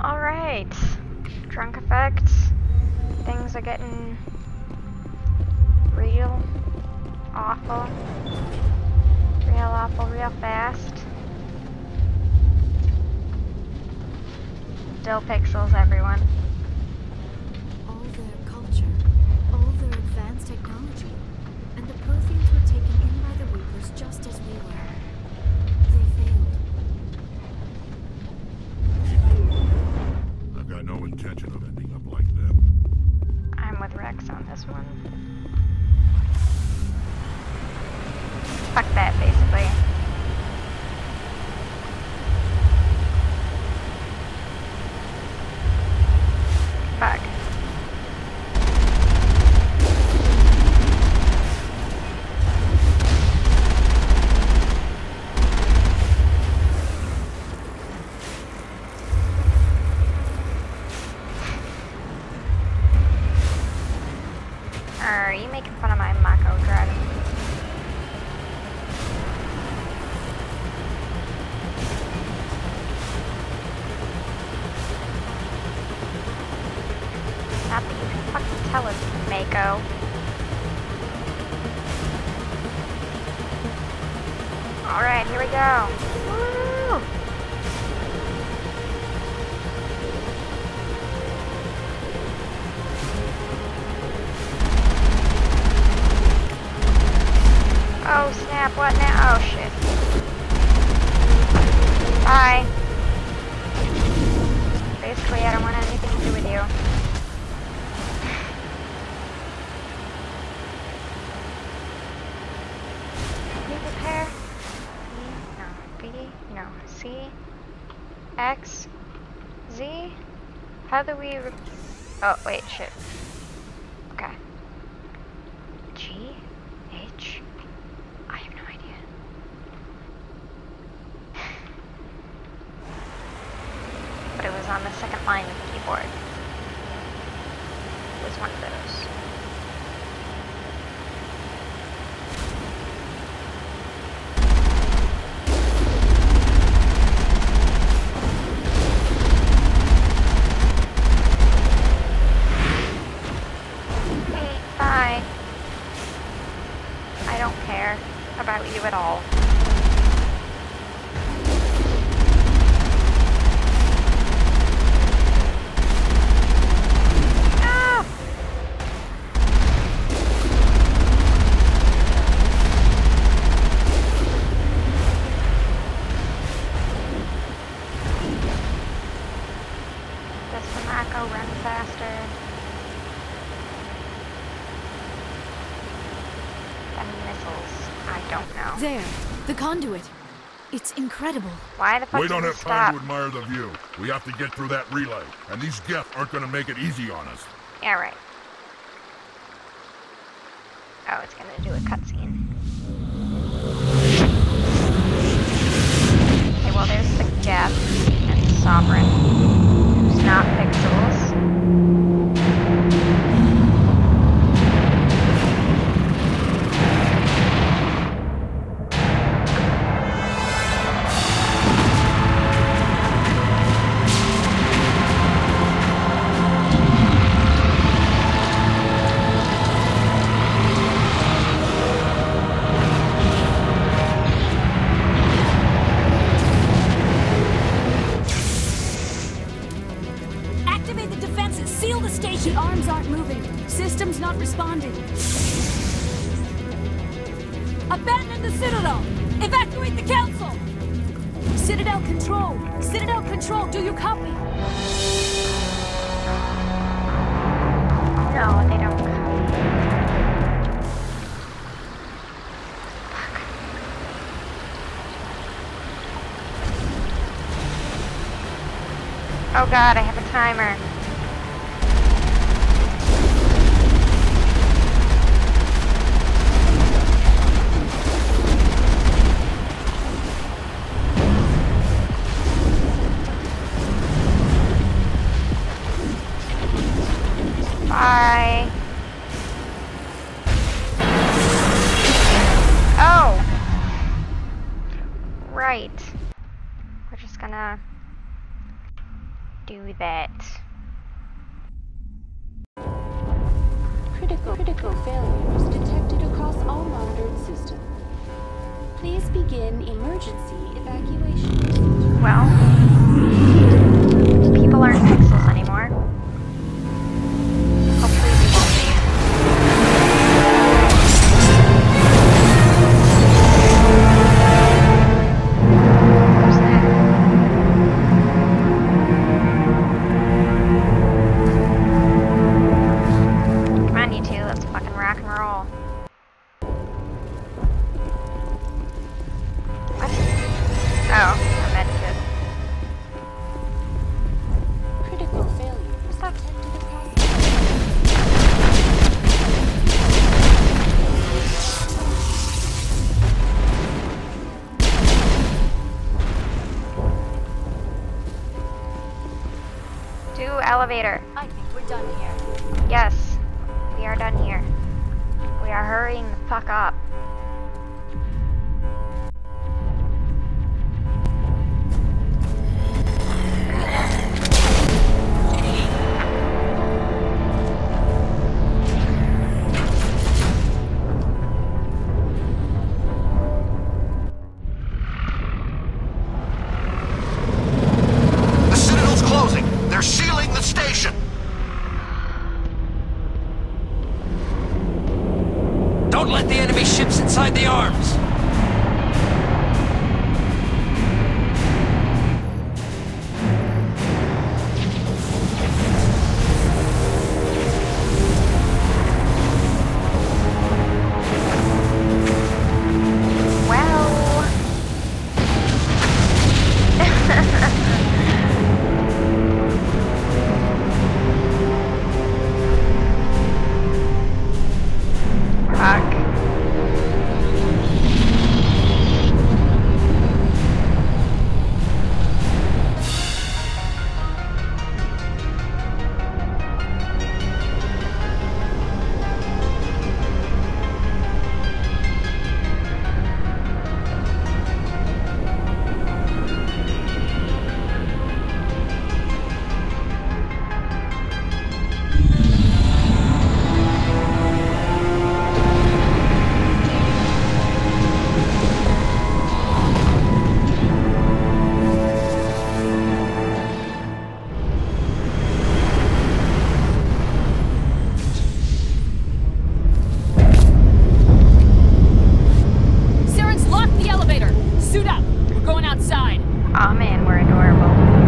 Alright. Drunk effects. Things are getting real awful. Real awful, real fast. Still pixels, everyone. All their culture, all their advanced technology, and the Protheans were taken in by the Reapers just as we were. They failed. I've got no intention of ending up like them. I'm with Rex on this one. Fuck that, basically. Fuck. Are you making fun of my Mako dread? Not that you can fucking tell us, Mako. Alright, here we go. Woo! Oh snap, what now? Oh shit. Bye. Basically, I don't want anything to do with you. Can we repair? B? No. B? No. C? X? Z? How do we oh, wait, shit. Okay. G? H? I have no idea. But it was on the second line of the keyboard. It was one of those. Bye. I don't care about you at all. Ah! Does the Mako run faster than missiles? I don't know. There, the conduit. It's incredible. Why the fuck We don't did have it time stop? to admire the view. We have to get through that relay, and these Geth aren't gonna make it easy on us. Yeah, right. Oh, it's gonna do a cutscene. Okay, well there's the Geth and Sovereign, who's not pixels. Activate the defenses. Seal the station. The arms aren't moving. Systems not responding. Abandon the Citadel. Evacuate the Council. Citadel Control. Citadel Control. Do you copy? No, they don't copy. Oh god, I have a timer. Bye. Oh! Right. We're just gonna do that. Critical failures detected across all monitored systems. Please begin emergency evacuation. Well, people aren't pixels anymore. Hopefully we won't be. Who's that? Come on, you two, let's fucking rock and roll. What? Oh, a medkit. Critical failures Stop. detected across To elevator. I think we're done here. Yes, we are done here. We are hurrying the fuck up. The Citadel's closing. They're sealing the station. Don't let the enemy ships inside the arms. Well... Fuck. Siren's locked the elevator! Suit up! We're going outside! Aw man, we're adorable.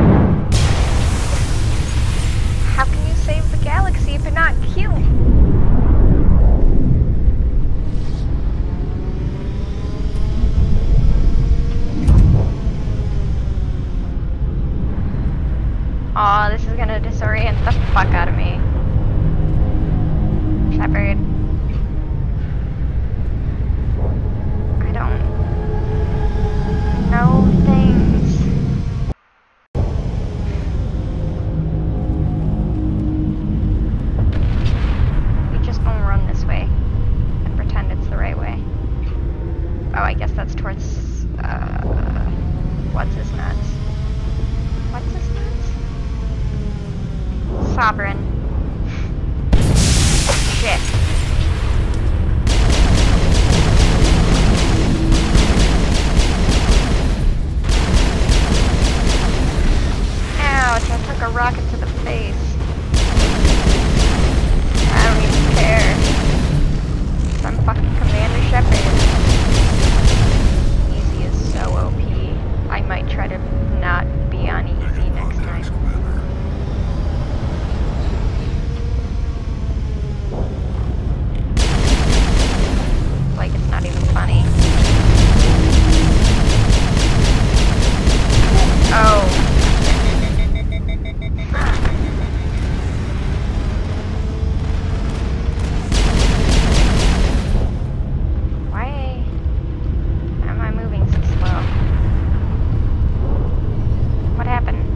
How can you save the galaxy if you're not cute? Aw, this is gonna disorient the fuck out of me. Shepard. I don't know things. We just gonna run this way and pretend it's the right way. Oh, I guess that's towards, what's his nuts? What's his nuts? Sovereign. Shit. Ouch, I took a rocket to the face. I don't even care. I'm fucking Commander Shepard. Easy is so OP. I might try to not be on easy next time. Like it's not even funny. Oh. Why am I moving so slow? What happened?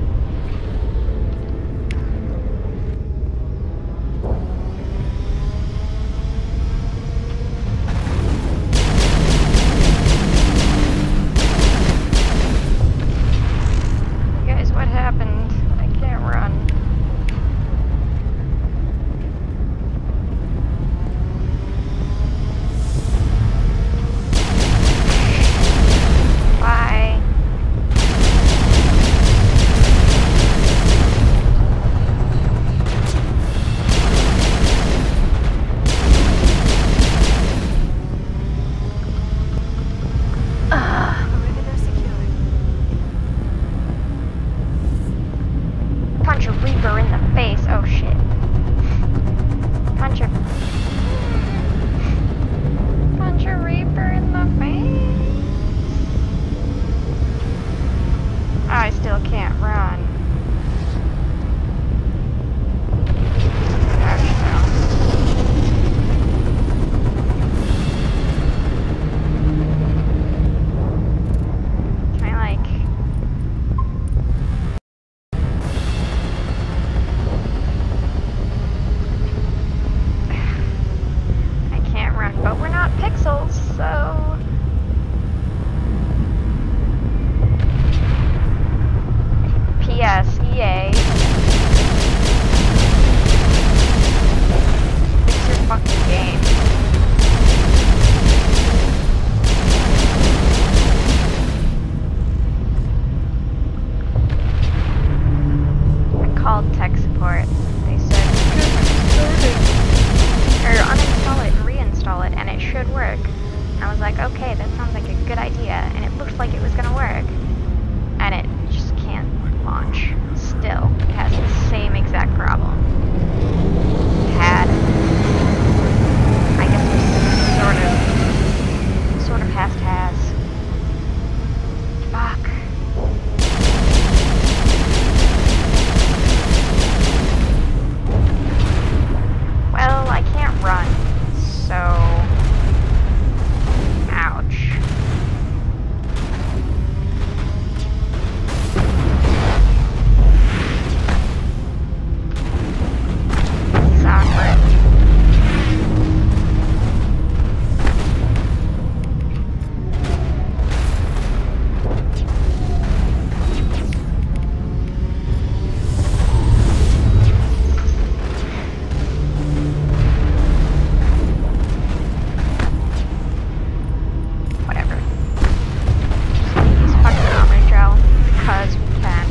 Reaper in the face. Oh shit. Punch a Reaper in the face. I still can't run. Gosh, no. Can I like... I can't run, but we're not pixels, so... P.S. EA. Fix your fucking game. I called tech support. They said, or uninstall it and reinstall it, and it should work. I was like, okay, that sounds like a good idea, and it looked like it was gonna work. And it just can't launch. Still, it has the same exact problem. Had. I guess it sort of has. Fuck. Well, I can't run, so... Ouch. This is awkward. Whatever. Just gonna use fucking armor gel because we can.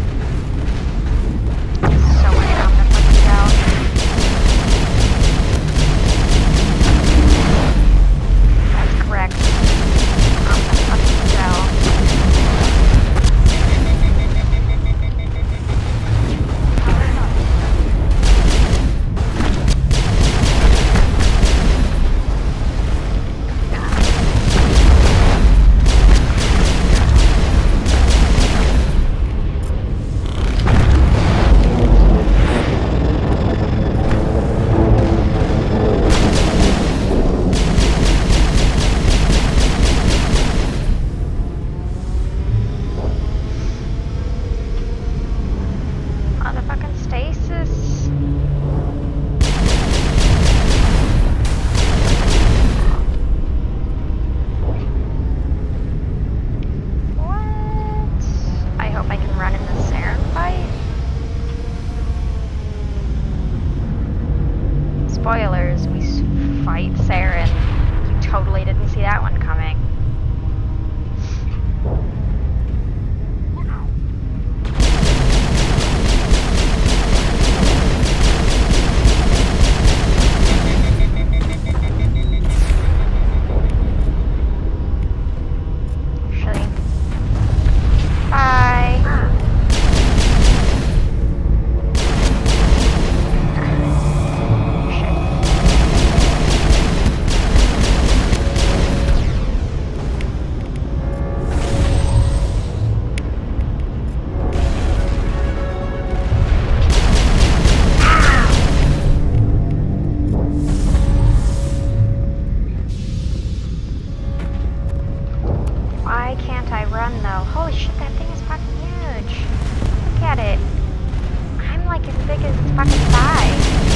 So much armor fucking gel. That's correct. Armor fucking gel. Motherfucking stasis. What? I hope I can run in the Saren fight. Spoilers, we fight Saren. You totally didn't see that one coming. Actually. Bye. Shit. Why can't I run though? Holy shit, that thing is fucking huge. Look at it. I'm like as big as its fucking thigh.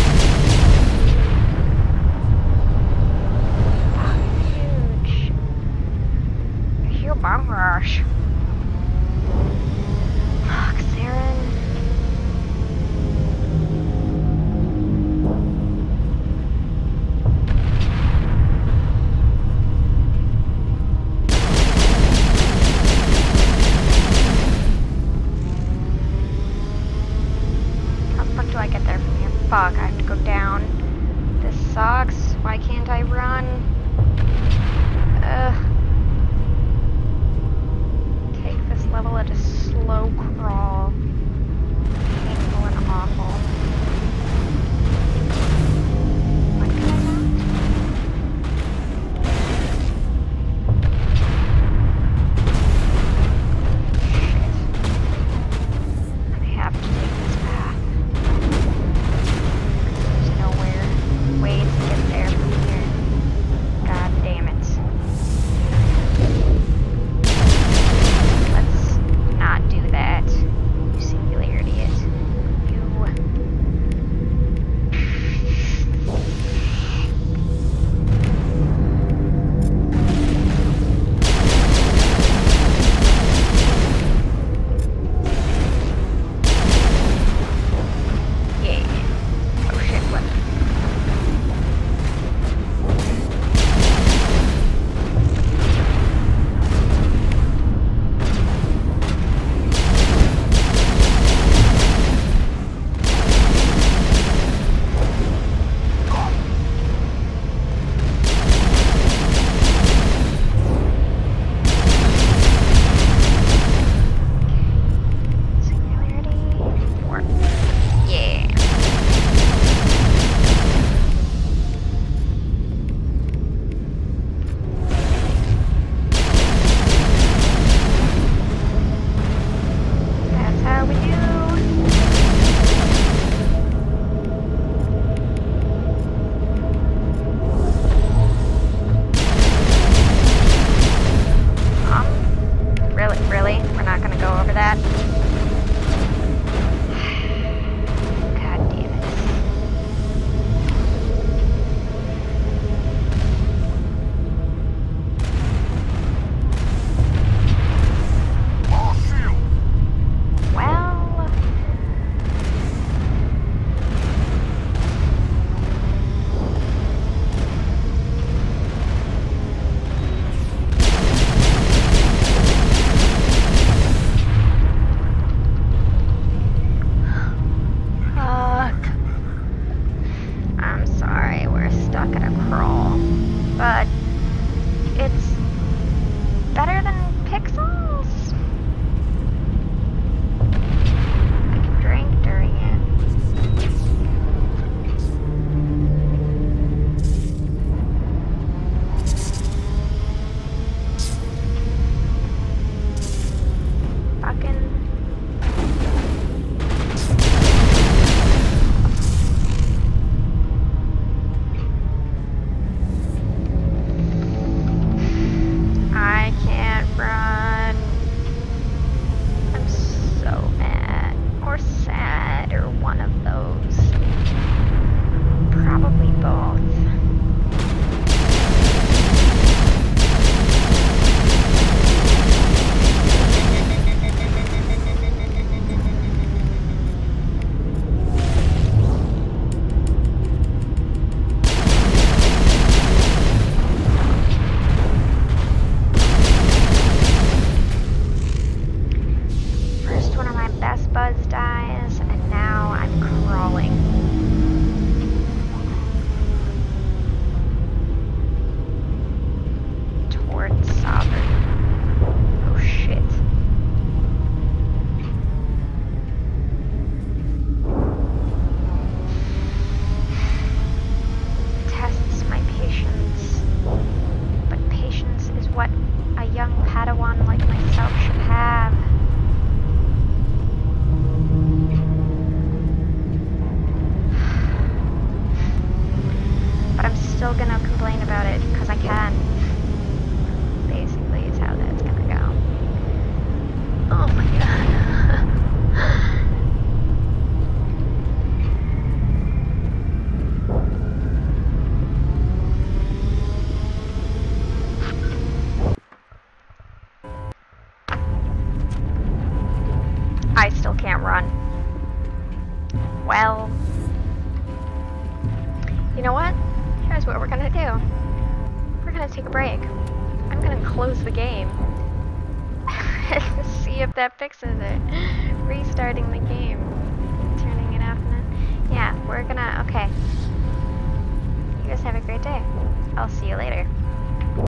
Fucking huge. Humongous. Fuck, Saren. How the fuck do I get there from here? Fuck, I have to go down. This sucks. Why can't I run? Take this level at a slow crawl. Painful and awful. Well, you know what? Here's what we're gonna do. We're gonna take a break. I'm gonna close the game. See if that fixes it. Restarting the game. Turning it off and then... Yeah, we're gonna... Okay. You guys have a great day. I'll see you later.